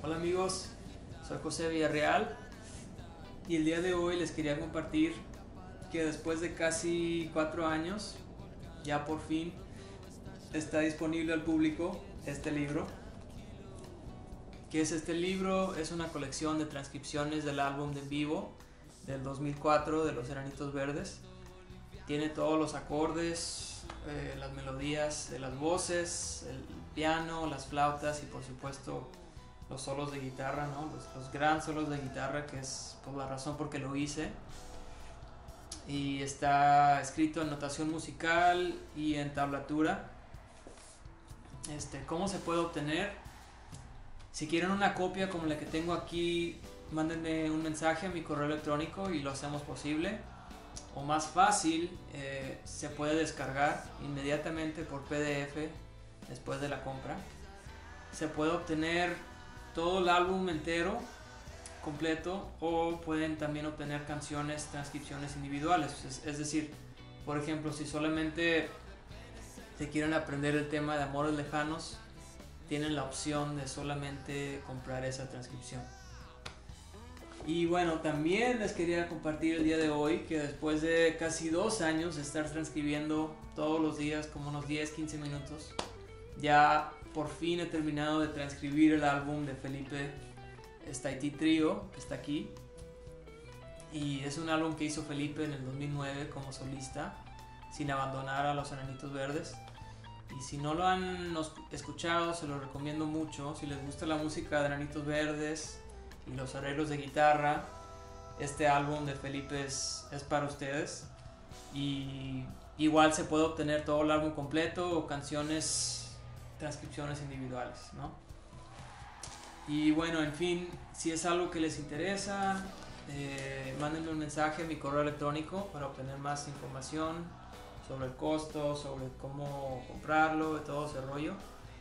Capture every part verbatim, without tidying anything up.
Hola amigos, soy José Villarreal y el día de hoy les quería compartir que después de casi cuatro años ya por fin está disponible al público este libro. ¿Qué es este libro? Es una colección de transcripciones del álbum de en vivo del dos mil cuatro de Los Enanitos Verdes. Tiene todos los acordes, eh, las melodías de las voces, el piano, las flautas y por supuesto los solos de guitarra, ¿no? los, los gran solos de guitarra, que es por la razón por que lo hice. Y está escrito en notación musical y en tablatura. Este, ¿Cómo se puede obtener? Si quieren una copia como la que tengo aquí, mándenme un mensaje a mi correo electrónico y lo hacemos posible. O más fácil, eh, se puede descargar inmediatamente por P D F después de la compra. Se puede obtener todo el álbum entero, completo, o pueden también obtener canciones, transcripciones individuales. Es, es decir, por ejemplo, si solamente se quieren aprender el tema de Amores Lejanos, tienen la opción de solamente comprar esa transcripción. Y bueno, también les quería compartir el día de hoy que después de casi dos años de estar transcribiendo todos los días como unos diez a quince minutos, ya por fin he terminado de transcribir el álbum de Felipe Staiti Trio, que está aquí. Y es un álbum que hizo Felipe en el dos mil nueve como solista, sin abandonar a Los Enanitos Verdes. Y si no lo han escuchado, se lo recomiendo mucho. Si les gusta la música de Enanitos Verdes y los arreglos de guitarra, este álbum de Felipe es, es para ustedes. Y igual se puede obtener todo el álbum completo o canciones, transcripciones individuales, ¿no? Y bueno, en fin, si es algo que les interesa, eh, mándenme un mensaje a mi correo electrónico para obtener más información sobre el costo, sobre cómo comprarlo, de todo ese rollo.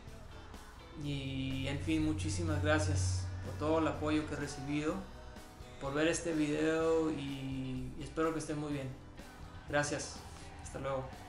Y en fin, muchísimas gracias por todo el apoyo que he recibido, por ver este video y, y espero que estén muy bien. Gracias, hasta luego.